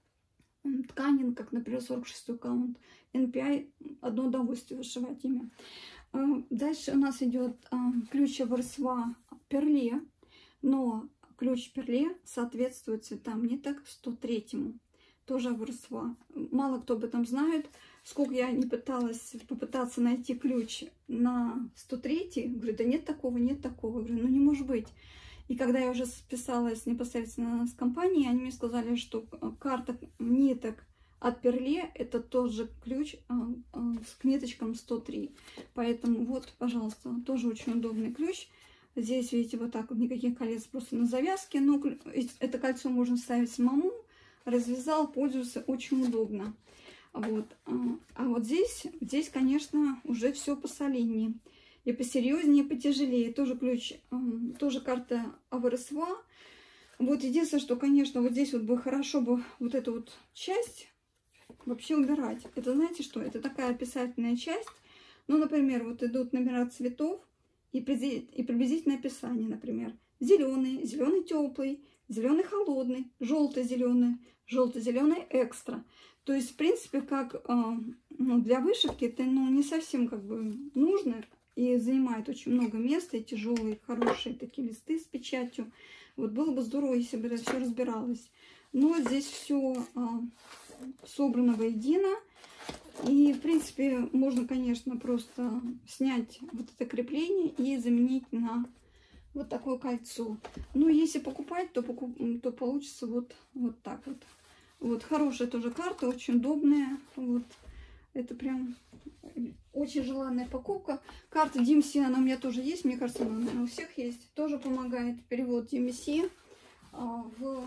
ткани, как, например, сорок шестой каунт. эн пи ай одно удовольствие вышивать ими. Дальше у нас идет ключ ворсва перле, но ключ перле соответствует цветам ниток сто третьему. Тоже ворсва. Мало кто об этом знает. Сколько я не пыталась попытаться найти ключ на сто третий, говорю, да нет такого, нет такого. Говорю, ну не может быть. И когда я уже списалась непосредственно с компанией, они мне сказали, что карта ниток от перле это тот же ключ а, а, с ниточком сто три. Поэтому вот, пожалуйста, тоже очень удобный ключ. Здесь, видите, вот так вот, никаких колец, просто на завязке. Но это кольцо можно ставить самому. Развязал, пользуется, очень удобно. Вот. А вот здесь, здесь, конечно, уже все посолиднее. И посерьезнее, и потяжелее. Тоже ключ, тоже карта АВРСВА. Вот единственное, что, конечно, вот здесь вот бы хорошо бы вот эту вот часть вообще убирать. Это знаете что? Это такая описательная часть. Ну, например, вот идут номера цветов и приблизительное описание, например. Зеленый, зеленый теплый, зеленый холодный, желто-зеленый, желто-зеленый экстра. То есть, в принципе, как ну, для вышивки это ну, не совсем как бы нужно. И занимает очень много места, и тяжелые, хорошие такие листы с печатью. Вот было бы здорово, если бы это все разбиралось. Но здесь все а, собрано воедино. И, в принципе, можно, конечно, просто снять вот это крепление и заменить на вот такое кольцо. Но если покупать, то, покуп... то получится вот, вот так вот. Вот хорошая тоже карта, очень удобная. Вот. Это прям очень желанная покупка. Карта ди эм си, она у меня тоже есть. Мне кажется, она, наверное, у всех есть. Тоже помогает перевод ди эм си а, в,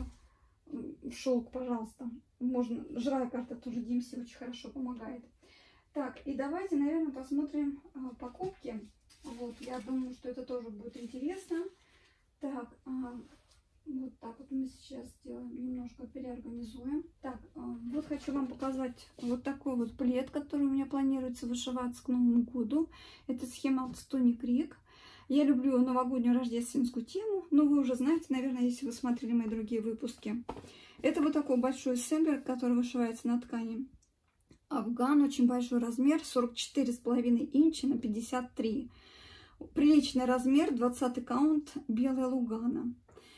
в шелк, пожалуйста. Можно. Живая карта тоже ди эм си очень хорошо помогает. Так, и давайте, наверное, посмотрим а, покупки. Вот, я думаю, что это тоже будет интересно. Так, а, вот так вот мы сейчас сделаем, немножко переорганизуем. Так, вот хочу вам показать вот такой вот плед, который у меня планируется вышиваться к Новому году. Это схема от Stony Creek. Я люблю новогоднюю рождественскую тему, но вы уже знаете, наверное, если вы смотрели мои другие выпуски. Это вот такой большой сэмблер, который вышивается на ткани афган, очень большой размер, сорок четыре с половиной инча на пятьдесят три. Приличный размер, двадцатый каунт, белая лугана.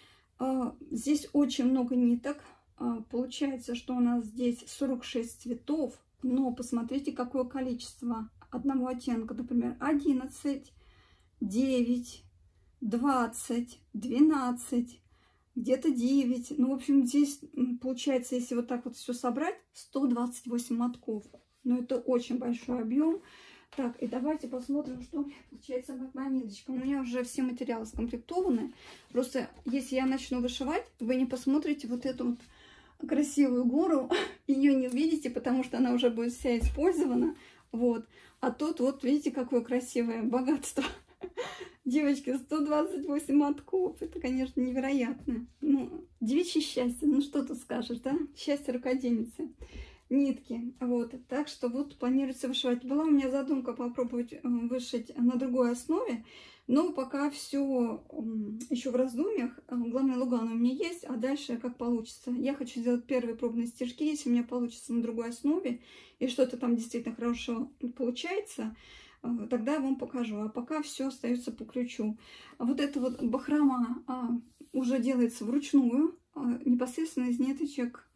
Здесь очень много ниток. Получается, что у нас здесь сорок шесть цветов. Но посмотрите, какое количество одного оттенка. Например, одиннадцать, девять, двадцать, двенадцать, где-то девять. Ну, в общем, здесь получается, если вот так вот все собрать, сто двадцать восемь мотков. Но это очень большой объем. Так, и давайте посмотрим, что у меня получается по ниточкам. У меня уже все материалы скомплектованы. Просто если я начну вышивать, вы не посмотрите вот эту вот красивую гору. Ее не увидите, потому что она уже будет вся использована. Вот. А тут вот видите, какое красивое богатство. Девочки, сто двадцать восемь мотков. Это, конечно, невероятно. Ну, девичье счастье. Ну, что тут скажешь, да? Счастье рукодельницы. Нитки. Вот. Так что вот планируется вышивать. Была у меня задумка попробовать вышить на другой основе, но пока все еще в раздумьях. Главное, лугана у меня есть, а дальше как получится. Я хочу сделать первые пробные стежки, если у меня получится на другой основе, и что-то там действительно хорошо получается, тогда я вам покажу. А пока все остается по ключу. Вот эта вот бахрома уже делается вручную, непосредственно из ниточек,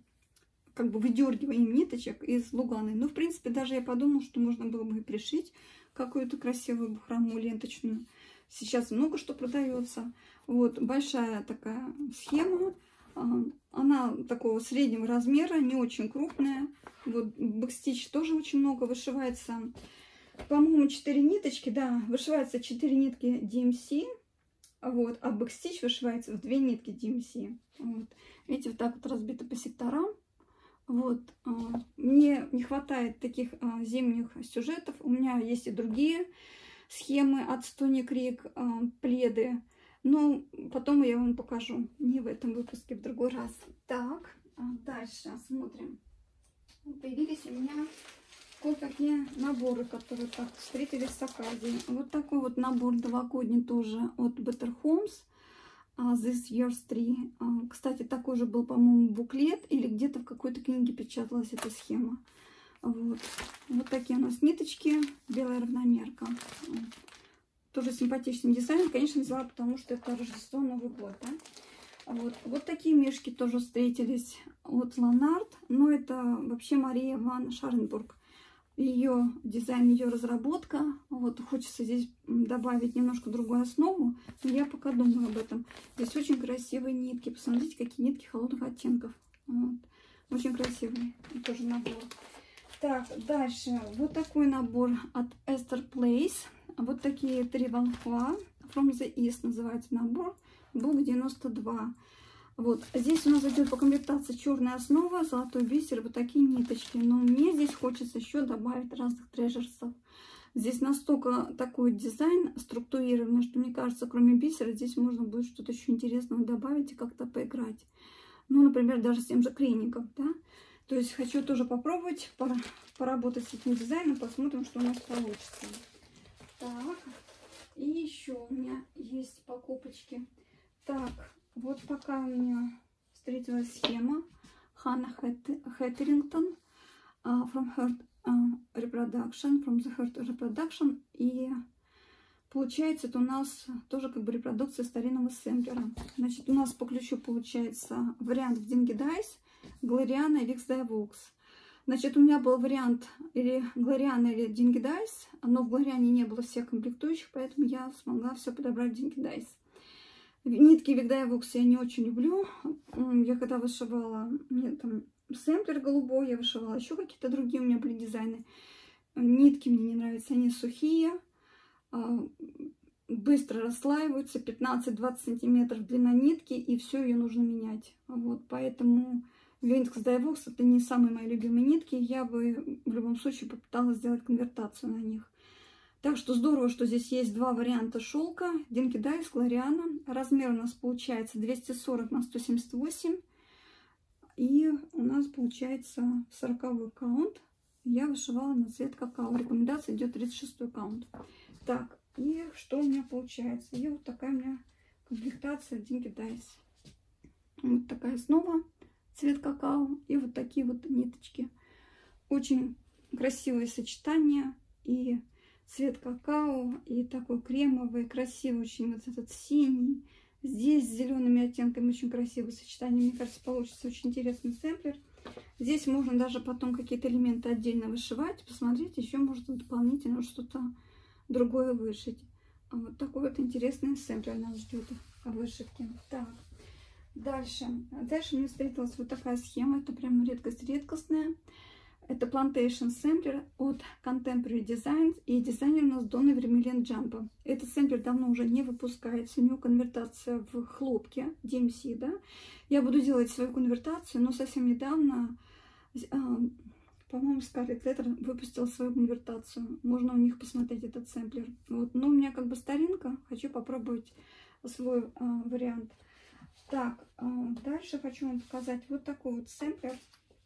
как бы выдергиваем ниточек из луганы. Ну, в принципе, даже я подумала, что можно было бы и пришить какую-то красивую бахрому ленточную. Сейчас много что продается. Вот большая такая схема. Она такого среднего размера, не очень крупная. Вот бэкстич тоже очень много вышивается. По-моему, четыре ниточки, да, вышивается четыре нитки ди эм си. Вот, а бэкстич вышивается в две нитки ди эм си. Вот. Видите, вот так вот разбито по секторам. Вот, мне не хватает таких зимних сюжетов. У меня есть и другие схемы от Stony Creek, пледы. Но потом я вам покажу. Не в этом выпуске, в другой раз. Так, дальше смотрим. Появились у меня кое-какие наборы, которые так встретились с оказией. Вот такой вот набор новогодний тоже от Better Homes. Uh, This Year's Tree. Uh, кстати, такой же был, по-моему, буклет, или где-то в какой-то книге печаталась эта схема. Вот. Вот такие у нас ниточки, белая равномерка. Тоже симпатичный дизайн. Конечно, взяла, потому что это Рождество, Новый год. Да? Вот. Вот такие мешки тоже встретились от Ланард. Но это вообще Мария ван Шаренбург. Ее дизайн, ее разработка. Вот хочется здесь добавить немножко другую основу, но я пока думаю об этом. Здесь очень красивые нитки. Посмотрите, какие нитки холодных оттенков. Вот. Очень красивый тоже набор. Так, дальше. Вот такой набор от Esther Place. Вот такие три волхва. From the East называется набор. Бук девяносто два. Вот, здесь у нас идет по комплектации черная основа, золотой бисер, вот такие ниточки. Но мне здесь хочется еще добавить разных трежерсов. Здесь настолько такой дизайн структурированный, что мне кажется, кроме бисера, здесь можно будет что-то еще интересного добавить и как-то поиграть. Ну, например, даже с тем же клиником, да. То есть хочу тоже попробовать поработать с этим дизайном, посмотрим, что у нас получится. Так, и еще у меня есть покупочки. Так. Вот такая у меня встретилась схема Ханна Хэттерингтон uh, from Heart uh, Reproduction, from the Heart Reproduction. И получается это у нас тоже как бы репродукция старинного сэмплера. Значит, у нас по ключу получается вариант в Dingy Dice, Глориана и Викс Дайвокс. Значит, у меня был вариант или Глориана, или Dingy Dice, но в Глориане не было всех комплектующих, поэтому я смогла все подобрать в Dingy Dice. Нитки Викс Дайвокс я не очень люблю. Я когда вышивала, мне там сэмплер голубой, я вышивала еще какие-то другие, у меня были дизайны. Нитки мне не нравятся, они сухие, быстро расслаиваются, пятнадцать-двадцать сантиметров длина нитки, и все, ее нужно менять. Вот, поэтому Викс Дайвокс это не самые мои любимые нитки, я бы в любом случае попыталась сделать конвертацию на них. Так что здорово, что здесь есть два варианта шелка. Dingy Dice, Глориана. Размер у нас получается двести сорок на сто семьдесят восемь. И у нас получается сороковой каунт. Я вышивала на цвет какао. Рекомендация идет тридцать шестой каунт. Так, и что у меня получается? И вот такая у меня комплектация Dingy Dice. Вот такая основа, цвет какао. И вот такие вот ниточки. Очень красивые сочетания. И цвет какао, и такой кремовый, красивый очень вот этот синий. Здесь с зелеными оттенками очень красивое сочетание. Мне кажется, получится очень интересный сэмплер. Здесь можно даже потом какие-то элементы отдельно вышивать. Посмотрите, еще можно дополнительно что-то другое вышить. Вот такой вот интересный сэмплер нас ждет о вышивке. Так, дальше. Дальше мне встретилась вот такая схема. Это прям редкость-редкостная. Это Plantation сэмплер от Contemporary Designs, и дизайнер у нас Донна Вермилен Джампа. Этот сэмплер давно уже не выпускается, у него конвертация в хлопке ди эм си, да. Я буду делать свою конвертацию, но совсем недавно, по-моему, Scarlet Letter выпустила свою конвертацию. Можно у них посмотреть этот сэмплер. Вот. Но у меня как бы старинка, хочу попробовать свой а, вариант. Так, а, дальше хочу вам показать вот такой вот сэмплер.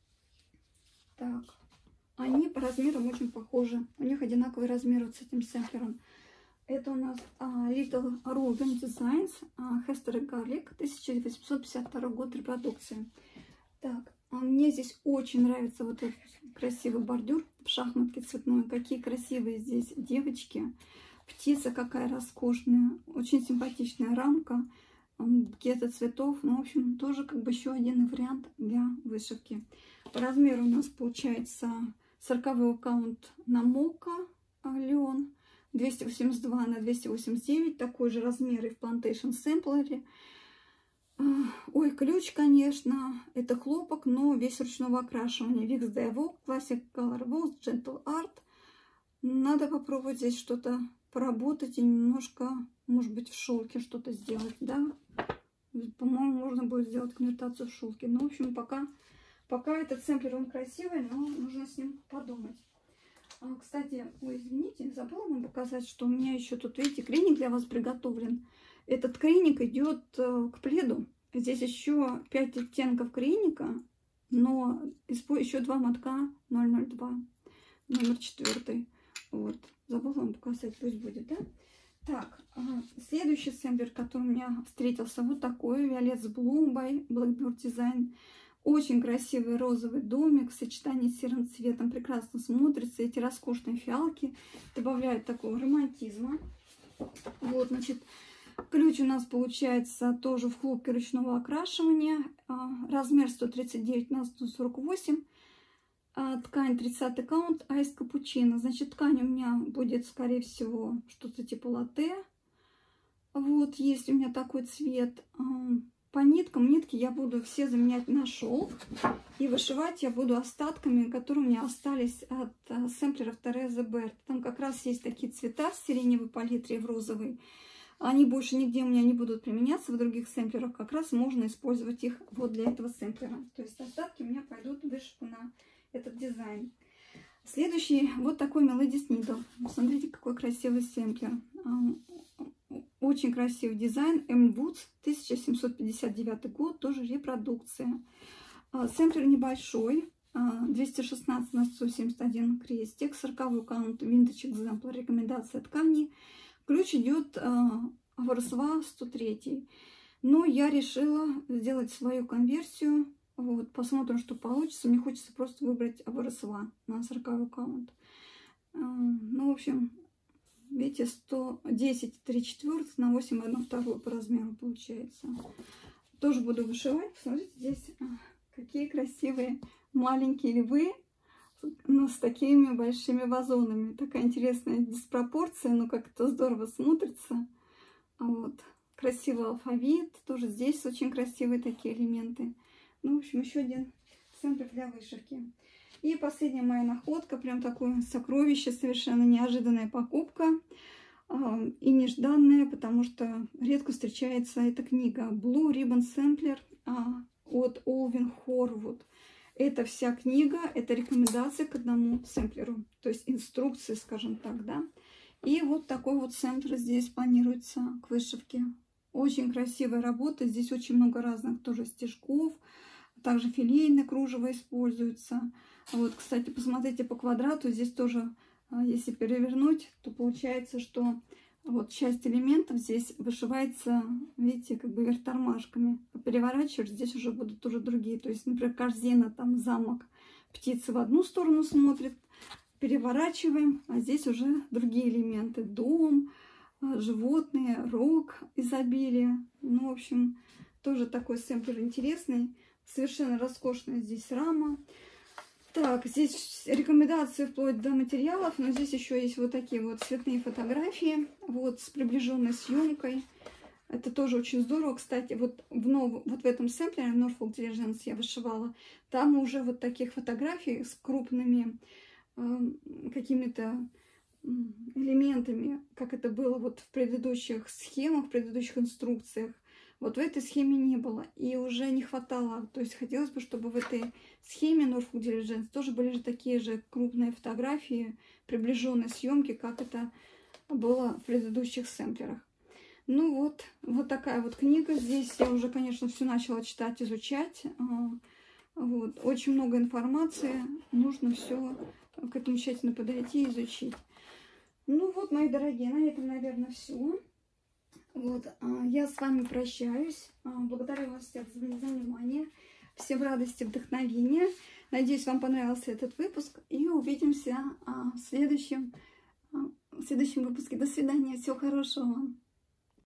Так, они по размерам очень похожи. У них одинаковый размер вот с этим сэмплером. Это у нас uh, Little Robin Designs, uh, Hester Garlic, тысяча восемьсот пятьдесят второй год репродукции. Так, а мне здесь очень нравится вот этот красивый бордюр в шахматке цветной. Какие красивые здесь девочки. Птица какая роскошная. Очень симпатичная рамка. Букеты цветов. Ну, в общем, тоже как бы еще один вариант для вышивки. По размеру у нас получается сороковой аккаунт на Мока Леон, двести восемьдесят два на двести восемьдесят девять, такой же размер и в Plantation сэмплере. Ой, ключ, конечно, это хлопок, но весь ручного окрашивания. Викс Дайвокс, Classic Color Walls, Gentle Art. Надо попробовать здесь что-то поработать и немножко, может быть, в шелке что-то сделать, да? По-моему, можно будет сделать конвертацию в шелке. Ну, в общем, пока... Пока этот сэмплер, он красивый, но нужно с ним подумать. А, кстати, ой, извините, забыла вам показать, что у меня еще тут, видите, клиник для вас приготовлен. Этот клиник идет э, к пледу. Здесь еще пять оттенков клиника, но еще два мотка ноль ноль два. номер четвертый. Вот, забыла вам показать, пусть будет, да? Так, следующий сэмплер, который у меня встретился, вот такой, Violet's Bloom by Blackbird Design. Очень красивый розовый домик в сочетании с серым цветом, прекрасно смотрится. Эти роскошные фиалки добавляют такого романтизма. Вот, значит, ключ у нас получается тоже в хлопке ручного окрашивания, размер сто тридцать девять на сто сорок восемь. Ткань тридцатый каунт, айс капучино. Значит, ткань у меня будет, скорее всего, что-то типа латте. Вот, есть у меня такой цвет. По ниткам, нитки я буду все заменять на шелк. И вышивать я буду остатками, которые у меня остались от сэмплеров Терезы Берт. Там как раз есть такие цвета в сиреневой палитре и в розовой. Они больше нигде у меня не будут применяться в других сэмплерах. Как раз можно использовать их вот для этого сэмплера. То есть остатки у меня пойдут в вышивку на этот дизайн. Следующий вот такой Melody's Needle. Смотрите, какой красивый сэмплер. Очень красивый дизайн. M Woods, тысяча семьсот пятьдесят девятый год, тоже репродукция. Сэмплер небольшой, двести шестнадцать на сто семьдесят один крестик, сороковой каунт, Vintage Exemplar, рекомендация ткани. Ключ идет ворсва сто три. Но я решила сделать свою конверсию. Вот, посмотрим, что получится. Мне хочется просто выбрать ворсва на сороковой каунт. Ну, в общем, видите, сто десять три четвертых на восемь одна вторую по размеру получается. Тоже буду вышивать. Посмотрите, здесь какие красивые маленькие львы, но с такими большими вазонами. Такая интересная диспропорция, но как это здорово смотрится. Вот. Красивый алфавит. Тоже здесь очень красивые такие элементы. Ну, в общем, еще один сэмплер для вышивки. И последняя моя находка, прям такое сокровище, совершенно неожиданная покупка э, и нежданная, потому что редко встречается эта книга Blue Ribbon Sampler э, от Олвин Хорвуд. Это вся книга, это рекомендация к одному сэмплеру, то есть инструкции, скажем так, да. И вот такой вот сэмплер здесь планируется к вышивке. Очень красивая работа, здесь очень много разных тоже стежков, также филейное кружево используется. Вот, кстати, посмотрите по квадрату, здесь тоже, если перевернуть, то получается, что вот часть элементов здесь вышивается, видите, как бы вверх тормашками. Переворачиваешь, здесь уже будут уже другие. То есть, например, корзина, там замок, птица в одну сторону смотрит, переворачиваем, а здесь уже другие элементы. Дом, животные, рог, изобилие. Ну, в общем, тоже такой сэмплер интересный. Совершенно роскошная здесь рама. Так, здесь рекомендации вплоть до материалов, но здесь еще есть вот такие вот цветные фотографии, вот с приближенной съемкой. Это тоже очень здорово. Кстати, вот в, нов... вот в этом сэмплере Norfolk Diligence я вышивала, там уже вот таких фотографий с крупными э, какими-то элементами, как это было вот в предыдущих схемах, в предыдущих инструкциях. Вот в этой схеме не было, и уже не хватало. То есть хотелось бы, чтобы в этой схеме Norfolk Diligence тоже были же такие же крупные фотографии, приближенные съемки, как это было в предыдущих сэмплерах. Ну вот, вот такая вот книга. Здесь я уже, конечно, все начала читать, изучать. Вот. Очень много информации. Нужно все к этому тщательно подойти и изучить. Ну вот, мои дорогие, на этом, наверное, все. Вот, я с вами прощаюсь. Благодарю вас всех за внимание. Всем радости, вдохновения. Надеюсь, вам понравился этот выпуск. И увидимся в следующем, в следующем выпуске. До свидания. Всего хорошего вам.